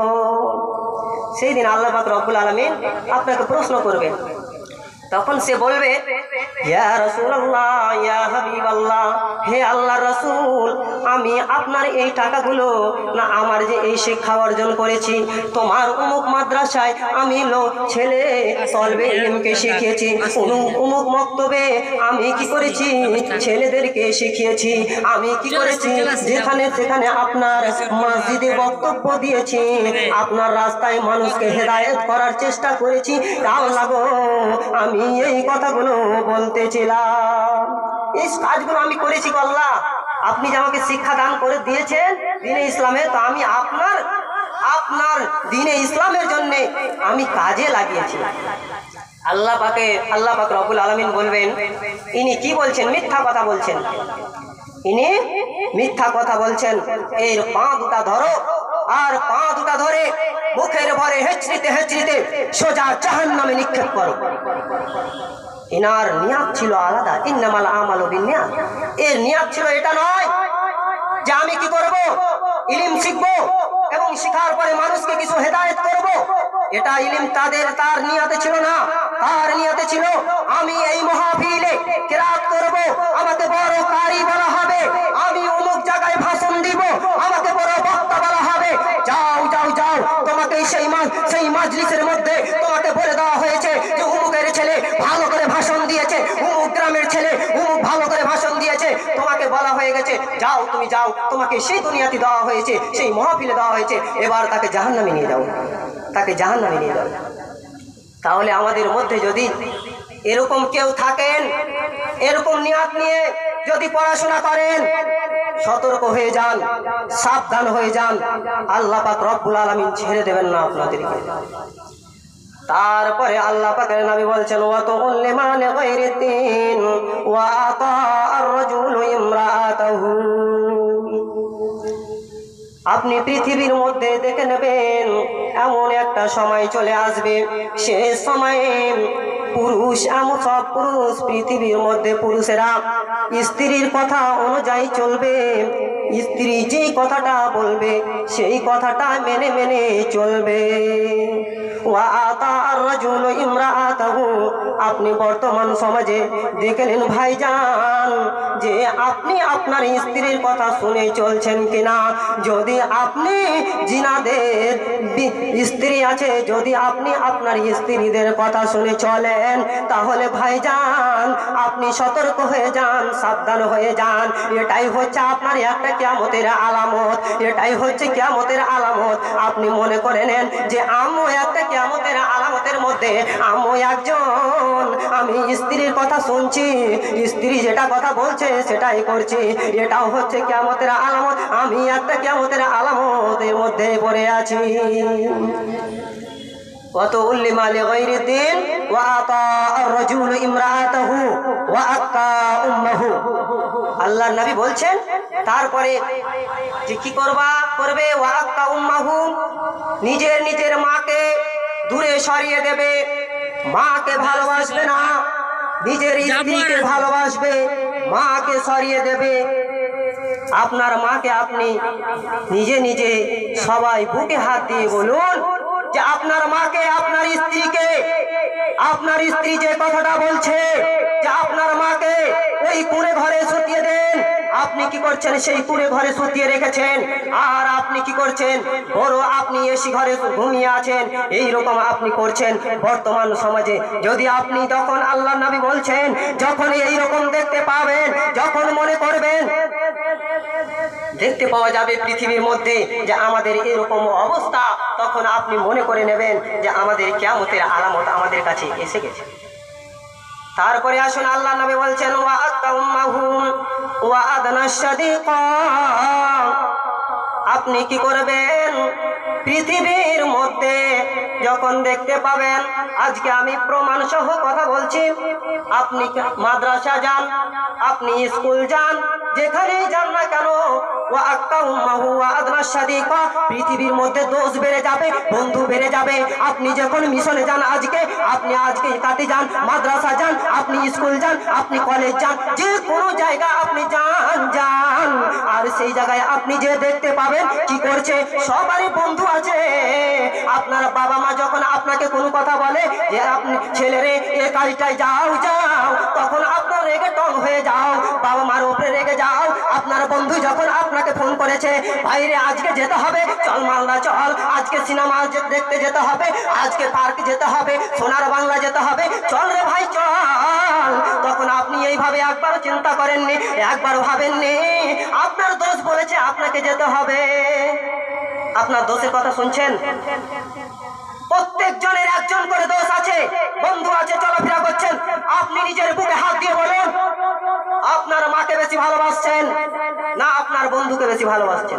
সেই দিন আল্লাহ পাক রব্বুল আলামিন আপনাকে প্রশ্ন করবে, তখন সে বলবে, ইয়া রাসূলুল্লাহ, ইয়া হাবিবাল্লাহ, হে আল্লাহর রাসূল, আমি আপনার এই টাকাগুলো না আমার যে এই শিক্ষা অর্জন করেছি, তোমার অমুক মাদ্রাসায় আমি ছেলে তলবে ইলমকে শিখিয়েছি, অমুক মক্তবে আমি কি করেছি, ছেলেদেরকে শিখিয়েছি, আমি কি করেছি, যেখানে সেখানে আপনার মসজিদে বক্তব্য দিয়েছি, আপনার রাস্তায় মানুষকে হেদায়েত করার চেষ্টা করেছি, আল্লাহ গো আমি এই কথাগুলো বলতেছিলাম, এই কাজগুলো আমি করেছি গো আল্লাহ, আপনি যে আমাকে শিক্ষা দান করে দিয়েছেন দ্বীনে ইসলামে, তো আমি আপনার দ্বীনে ইসলামের জন্য আমি কাজে লাগিয়েছি। আল্লাহ পাক রব্বুল আলামিন বলবেন, ইনি কি বলছেন, মিথ্যা কথা বলছেন, ইনি মিথ্যা কথা বলছেন, এর পা দুটা ধরো, আর পা দুটা ধরে মুখের ভরে হেঁচড়িতে হেঁচড়িতে সোজা জাহান্নামে নিক্ষেপ করো। ইনার নিয়াত ছিল আলাদা, ইন্নামাল আমালু বিন্নিয়াত, এর নিয়াত ছিল এটা নয় যে আমি কি করব, ইলম শিখবো এবং শিখার পরে মানুষকে কিছু হেদায়েত করব, এটা ইলম তার নিয়াতে ছিল না। তার নিয়াতে ছিল আমি এই মাহফিলে কিরাত করব, আমাকে বড় কারি বলা হবে, আমি অমুক জায়গায় ভাষণ দিব, আমাকে বড় বক্তা বলা হবে, যাও যাও যাও, তোমাকে সেই মাজলিসের মধ্যে তোমাকে বলে দেওয়া হয়েছে যে অমুকের ছেলে ভালো করে ভাষণ দিয়েছে, অমুক গ্রামের ছেলে অমুক ভালো করে ভাষণ দিয়েছে, তোমাকে বলা হয়ে গেছে, যাও তুমি যাও, তোমাকে সেই দুনিয়াতে দেওয়া হয়েছে, সেই মাহফিলে দেওয়া হয়েছে, এবার তাকে জাহান্নামে নিয়ে যাও, তাকে জাহান্নামে নিয়ে যাও। তাহলে আমাদের মধ্যে যদি এরকম কেউ থাকেন, এরকম নিয়াত নিয়ে যদি পড়াশোনা করেন, সতর্ক হয়ে যান, সাবধান হয়ে যান, আল্লাহ পাক রব্বুল আলামিন ছেড়ে দেবেন না আপনাদেরকে। তারপরে আল্লাহ পাকের নবী বলছেন, ওয়া তুল্লিমা লিগাইরিদ্দিন ওয়া আতা আর-রাজুলু ইমরাতাহু, আপনি পৃথিবীর মধ্যে দেখে নেবেন এমন একটা সময় চলে আসবে, সে সময়ে পুরুষ সব পুরুষ পৃথিবীর মধ্যে পুরুষেরা স্ত্রীর কথা অনুযায়ী চলবে, স্ত্রী যে কথাটা বলবে সেই কথাটা মেনে মেনে চলবে। আপনি বর্তমান সমাজে দেখলেন ভাইজান যে আপনি আপনার স্ত্রীর কথা শুনে চলছেন কিনা। যদি আপনি জিনাদের স্ত্রী আছে, যদি আপনি আপনার স্ত্রীদের কথা শুনে চলেন, তাহলে ভাইজান আপনি সতর্ক হয়ে যান, সাবধান হয়ে যান। এটাই হচ্ছে আপনার একটা কিয়ামতের আলামত, এটাই হচ্ছে কিয়ামতের আলামত। আপনি মনে করে নেন যে আমিও একটা কিয়ামতের আলামতের মধ্যে আমিও একজন, আমি স্ত্রীর কথা শুনছি, স্ত্রী যেটা কথা বলছে সেটাই করছি, এটাও হচ্ছে কিয়ামতের আলামত। আমি একটা কিয়ামতের আলামতের মধ্যে পড়ে আছি। وتؤلم لغير الدين وأطاع الرجل امرأته وأكى أمه। আল্লাহর নবী বলছেন তারপরে যে কি করবে ওয়াক্কা উম্মাহু, নিজের মাকে দূরে সরিয়ে দেবে, মাকে ভালোবাসবে না, নিজের স্ত্রীকে ভালোবাসবে, মাকে সরিয়ে দেবে। আপনার মাকে আপনি নিজে সবাই বুকে হাত দিয়ে বলুন যে আপনার মাকে, আপনার স্ত্রীকে, আপনার স্ত্রী যে কথাটা বলছে যে আপনার মাকে ওই কুঁড়ে ঘরে শুতিয়ে দেন, আপনি কি করছেন? সেই কুঁড়ে ঘরে শুতিয়ে রেখেছেন। আর আপনি কি করছেন? বড় আপনি এসি ঘরে ঘুমিয়ে আছেন। এই রকম আপনি করছেন বর্তমান সমাজে। যদি আপনি যখন আল্লাহর নবী বলছেন যখন এই রকম দেখতে পাবেন, যখন মনে করবেন দেখতে পাওয়া যাবে পৃথিবীর মধ্যে যে আমাদের এরকম অবস্থা, তখন আপনি মনে করে নেবেন যে আমাদের কিয়ামতের আলামত আমাদের কাছে এসে গেছে। তারপরে আসুন আল্লাহ নবী বলছেন ওয়া আতাউম্মাহুম ওয়া আদনা সাদিকা, আপনি কি করবেন? পৃথিবীর মধ্যে যখন দেখতে পাবেন, আজকে আমি প্রমাণ সহ কথা বলছি, আপনি মাদ্রাসা যান, আপনি স্কুল যান, যেখানেই যান না কেন, পৃথিবীর মধ্যে দোষ বেড়ে যাবে, বন্ধু বেড়ে যাবে। আপনি যখন মিশনে যান, আপনি আজকে কাতে যান, মাদ্রাসা যান, আপনি স্কুল যান, আপনি কলেজ যান, যে কোনো জায়গা আপনি যান, আর সেই জায়গায় আপনি যে দেখতে পাবেন কি করছে, সবারই বন্ধু আছে। আপনার বাবা মা যখন আপনাকে কোনো কথা বলে যে আপনি ছেলেরে এ কাজটায় যাও, তখন আপনার রেগে টং হয়ে যাও, বাবা মার উপরে রেগে যাও। আপনার বন্ধু যখন আপনাকে ফোন করেছে, ভাইরে আজকে যেতে হবে, চল মালদা চল, আজকে সিনেমা দেখতে যেতে হবে, আজকে পার্ক যেতে হবে, সোনার বাংলা যেতে হবে, চল রে ভাই চল, তখন আপনি এইভাবে একবার চিন্তা করেননি, একবার ভাবেননি আপনার দোষ বলেছে আপনাকে যেতে হবে। আপনার দোষের কথা শুনছেন? প্রত্যেক জনের একজন করে দোষ আছে, বন্ধু আছে, চলাফেরা করছেন। আপনি নিজের বুকে হাত দিয়ে বলুন, আপনার মাকে বেশি ভালোবাসছেন না আপনার বন্ধুকে বেশি ভালোবাসছেন?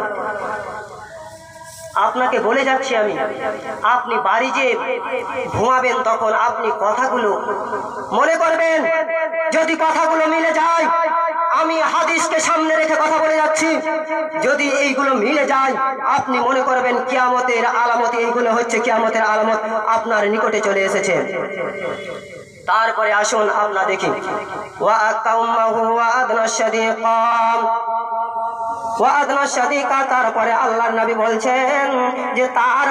আপনাকে বলে যাচ্ছি আমি, আপনি বাড়ি যে ঘুমাবেন তখন আপনি কথাগুলো মনে করবেন। যদি কথাগুলো মিলে যায়, আমি হাদিসকে সামনে রেখে কথা বলে যাচ্ছি, যদি এইগুলো মিলে যায় আপনি মনে করবেন কিয়ামতের আলামত, এইগুলো হচ্ছে কিয়ামতের আলামত আপনার নিকটে চলে এসেছে। তারপরে আসুন আমরা দেখি ওয়া আকাউমাহু ওয়া আদনা সাদিকা, তারপরে আল্লাহর নবী বলছেন যে তার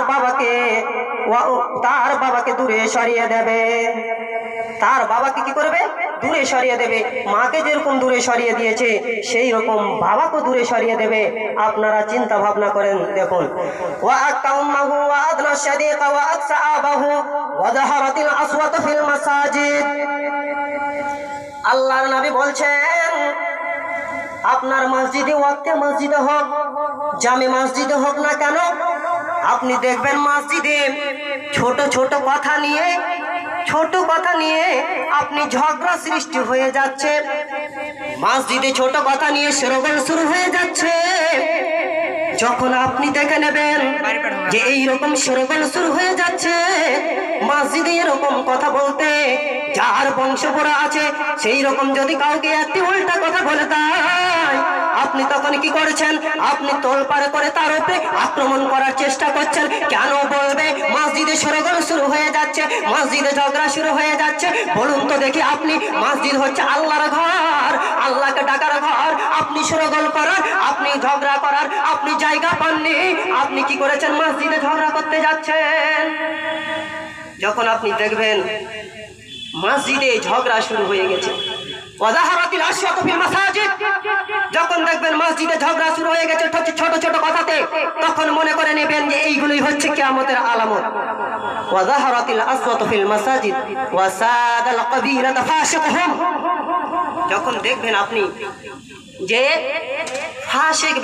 বাবাকে দূরে সরিয়ে দেবে। তার বাবাকে কি করবে? দূরে সরিয়ে দেবে। মাকে যেরকম দূরে সরিয়ে দিয়েছে সেই রকম বাবাকে দূরে সরিয়ে দেবে। আপনারা চিন্তা ভাবনা করেন, দেখুন ওয়া আকাউমাহু ওয়া আদনা সাদিকা ওয়া আকসাবাহু ওয়া যাহারাতিল আসওয়াতু ফিল মাসাজিদ। আল্লাহর নবী বলছেন আপনার মসজিদে, ওয়াক্তে মসজিদে হোক, জামে মসজিদে হোক না কেন, আপনি দেখবেন মসজিদে ছোট ছোট কথা নিয়ে আপনি ঝগড়া সৃষ্টি হয়ে যাচ্ছে। মসজিদে ছোট কথা নিয়ে শোরগোল শুরু হয়ে যাচ্ছে। যখন আপনি দেখে নেবেন যে এইরকম শোরগোল শুরু হয়ে যাচ্ছে, মসজিদে এরকম কথা বলতে যার বংশ পড়া আছে সেই রকম যদি কাউকে একটি উল্টা কথা বলে দেয়, আপনি তখন কি করেছেন? আপনি তোলপাড় করে তার উপরে আক্রমণ করার চেষ্টা করছেন। কেন বলবে? মসজিদে সরগোল শুরু হয়ে যাচ্ছে, মসজিদে ঝগড়া শুরু হয়ে যাচ্ছে। বলুন তো দেখি, আপনি মসজিদ হচ্ছে আল্লাহর ঘর, আল্লাহকে ডাকার ঘর, আপনি সরগোল করার, আপনি ঝগড়া করার আপনি জায়গা পাননি। আপনি কি করেছেন? মসজিদে ঝগড়া করতে যাচ্ছেন। যখন আপনি দেখবেন মসজিদে ঝগড়া শুরু হয়ে গেছে, ওয়াজাহারাতিল আশিয়াতু ফিল মাসাজিদ, যখন দেখবেন মসজিদে ঝগড়া শুরু হয়ে গেছে ছোট ছোট কথাতে, তখন মনে করে নেবেন যে এইগুলোই হচ্ছে কিয়ামতের আলামত। ওয়াজাহারাতিল আসওয়াতু ফিল মাসাজিদ ওয়া সাদাল কবীরাতু ফাসিকুহুম, যখন দেখবেন আপনি যে ফাসিক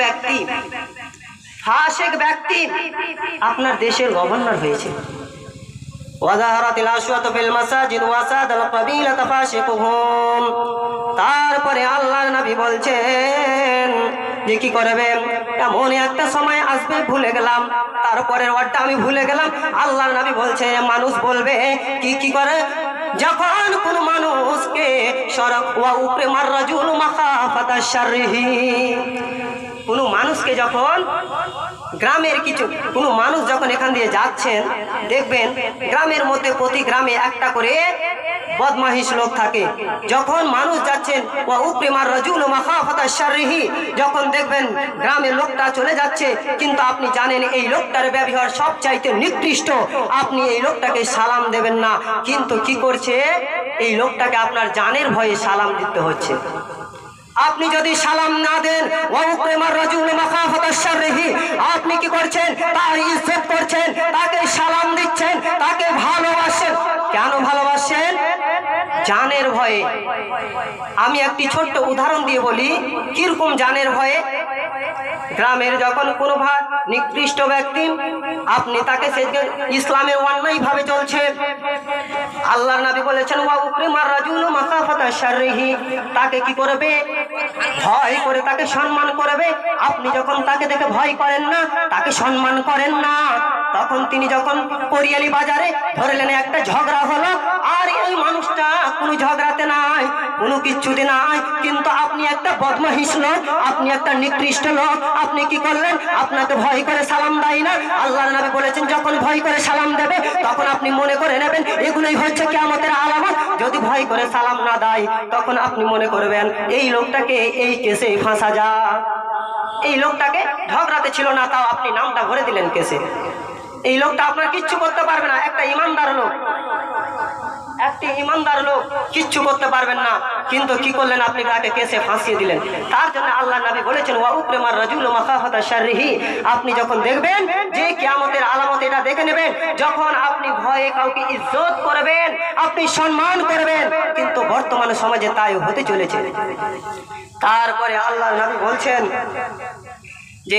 ব্যক্তি আপনার দেশের গভর্নর হয়েছে। ওয়াজাহারাতিল আশওয়াতু ফিল মাসাজিদ ওয়া সাদাল কবীরাতু ফাসিকুহুম। তারপরে আল্লাহর নবী বলছেন যে কি করবেন? এমন একটা সময় আসবে, ভুলে গেলাম, তারপরের ওয়ার্ডটা আমি ভুলে গেলাম। আল্লাহর নবী বলছে মানুষ বলবে কি করে? যখন কোন মানুষকে সরক ওয়া উপরে মার রাজুল মাখাফাতা শাররিহি, কোন মানুষকে যখন গ্রামের কোনো মানুষ যখন এখান দিয়ে যাচ্ছেন, দেখবেন গ্রামের মধ্যে প্রতি গ্রামে একটা করে বদমাহিশ লোক থাকে। যখন মানুষ যাচ্ছেন ওয়া উপরিমার রাজুল মাখাফাতা শাররিহি, যখন দেখবেন গ্রামের লোকটা চলে যাচ্ছে, কিন্তু আপনি জানেন এই লোকটার ব্যবহার সবচাইতে নিকৃষ্ট, আপনি এই লোকটাকে সালাম দেবেন না, কিন্তু কি করছে? এই লোকটাকে আপনার জানের ভয়ে সালাম দিতে হচ্ছে। আপনি যদি সালাম না দেন, আপনি কি করছেন? তার ইজ্জত করছেন, তাকে সালাম দিচ্ছেন, তাকে ভালোবাসেন। কেন ভালোবাসেন? জানের ভয়ে। আমি একটি ছোট্ট উদাহরণ দিয়ে বলি কিরকম জানের ভয়ে। গ্রামের যখন কোনো নিকৃষ্ট ব্যক্তি, আপনি তাকে ইসলামের অন্যায় ভাবে চলছে, আল্লাহর নবী বলেছেন ওয়া উকরিমার রাজুলু মাখাফাতা শাররিহি, তাকে কি করবে? ভয় করে তাকে সম্মান করবে। আপনি যখন তাকে দেখে ভয় করেন না, তাকে সম্মান করেন না, তখন তিনি যখন কোরিয়ালি বাজারে ধরলেন একটা ঝগড়া হলো, আর এই মানুষটা কোনো ঝগড়াতে নাই, কোনো কিচ্ছুতে নাই, কিন্তু আপনি একটা বদমাহিশ লোক, আপনি একটা নিকৃষ্ট লোক, আপনি কি করলেন? আপনাকে ভয় করে সালাম দেয় না। আল্লাহর নবী বলেছেন যখন ভয় করে সালাম দেবে, তখন আপনি মনে করে নেবেন এগুলোই হচ্ছে কিয়ামতের আলামত। যদি ভয় করে সালাম না দেয়, তখন আপনি মনে করবেন এই লোকটাকে এই কেসে ফাঁসা যা। এই লোকটাকে ঝগড়াতে ছিল না, তাও আপনি নামটা ভরে দিলেন কেসে। এই লোকটা আপনার কিচ্ছু করতে পারবে না, একটা ইমানদার লোক, একটি ইমানদার লোক কিচ্ছু করতে পারবেন না, কিন্তু কি করলেন? আপনি তাকে কেসে ফাঁসিয়ে দিলেন। তার জন্য আল্লাহ নবী বলেছেন ওয়া উকরিমার রাজুলু মাখাফাতা শাররিহি, আপনি যখন দেখবেন যে কিয়ামতের আলামত, এটা দেখে নেবেন যখন আপনি ভয়ে কাউকে ইজ্জত করবেন, আপনি সম্মান করবেন, কিন্তু বর্তমান সমাজে তাই হতে চলেছে। তারপরে আল্লাহ নবী বলছেন যে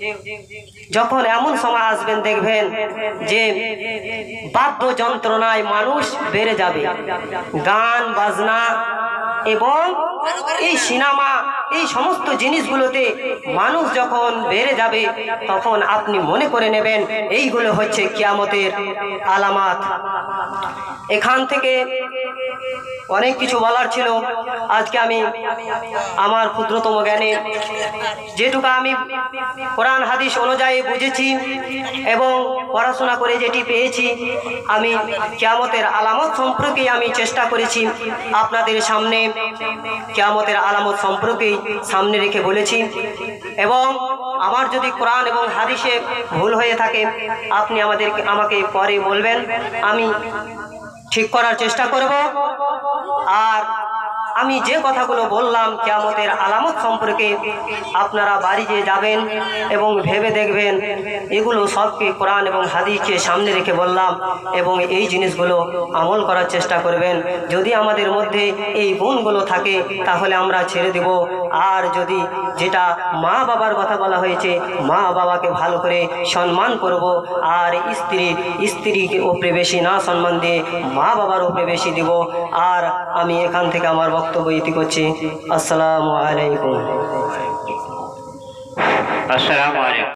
যখন এমন সময় আসবেন, দেখবেন যে বাদ্যযন্ত্রণায় মানুষ বেড়ে যাবে, গান বাজনা এবং এই সিনেমা, এই সমস্ত জিনিসগুলোতে মানুষ যখন বেড়ে যাবে, তখন আপনি মনে করে নেবেন এইগুলো হচ্ছে কিয়ামতের আলামত। এখান থেকে অনেক কিছু বলার ছিল, আজকে আমি আমার ক্ষুদ্রতম জ্ঞানে যেটুকু আমি কোরআন হাদিস অনুযায়ী বুঝেছি এবং পড়াশোনা করে যেটি পেয়েছি, আমি কিয়ামতের আলামত সম্পর্কে আমি চেষ্টা করেছি আপনাদের সামনে, কিয়ামতের আলামত সম্পর্কে সামনে রেখে বলেছি। এবং আমার যদি কোরআন এবং হাদিসে ভুল হয়ে থাকে, আপনি আমাকে পরে বলবেন, আমি ঠিক করার চেষ্টা করব। আর আমি যে কথাগুলো বললাম কিয়ামতের আলামত সম্পর্কে, আপনারা বাড়ি যেয়ে যাবেন এবং ভেবে দেখবেন এগুলো সবকে কোরআন এবং হাদিসকে সামনে রেখে বললাম, এবং এই জিনিসগুলো আমল করার চেষ্টা করবেন। যদি আমাদের মধ্যে এই গুণগুলো থাকে তাহলে আমরা ছেড়ে দেব। আর যদি যেটা মা বাবার কথা বলা হয়েছে, মা বাবাকে ভালো করে সম্মান করব, আর স্ত্রীকে উপরে বেশি না সম্মান দিয়ে মা বাবার উপরে বেশি দেব। আর আমি এখান থেকে আমার বক্তব্য ইতি করছি। আসসালামু আলাইকুম।